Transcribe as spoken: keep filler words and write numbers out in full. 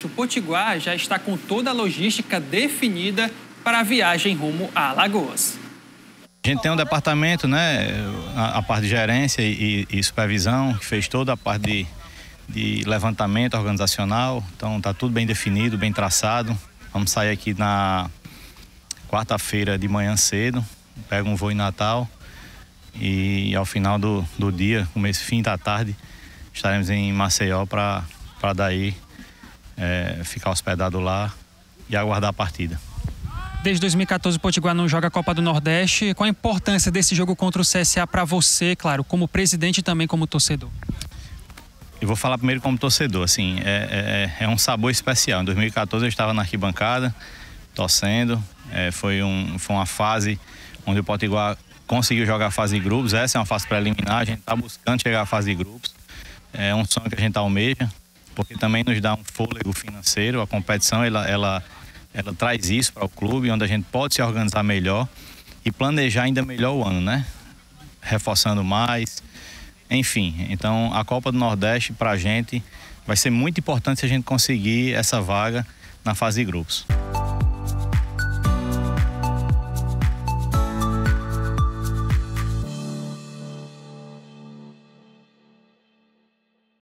O Potiguar já está com toda a logística definida para a viagem rumo a Alagoas. A gente tem um departamento, né, a, a parte de gerência e, e supervisão, que fez toda a parte de, de levantamento organizacional. Então está tudo bem definido, bem traçado. Vamos sair aqui na quarta-feira de manhã cedo, pega um voo em Natal e ao final do, do dia, começo fim da tarde, estaremos em Maceió para para daí é, ficar hospedado lá e aguardar a partida. Desde dois mil e quatorze o Potiguar não joga a Copa do Nordeste. Qual a importância desse jogo contra o C S A para você, claro, como presidente e também como torcedor? Eu vou falar primeiro como torcedor, assim, é, é, é um sabor especial. Em dois mil e quatorze eu estava na arquibancada, torcendo, é, foi, um, foi uma fase onde o Potiguar conseguiu jogar a fase de grupos. Essa é uma fase preliminar, a gente está buscando chegar à fase de grupos. É um sonho que a gente almeja, porque também nos dá um fôlego financeiro. A competição, ela, ela, ela traz isso para o clube, onde a gente pode se organizar melhor e planejar ainda melhor o ano, né? Reforçando mais, enfim. Então, a Copa do Nordeste, para a gente, vai ser muito importante se a gente conseguir essa vaga na fase de grupos.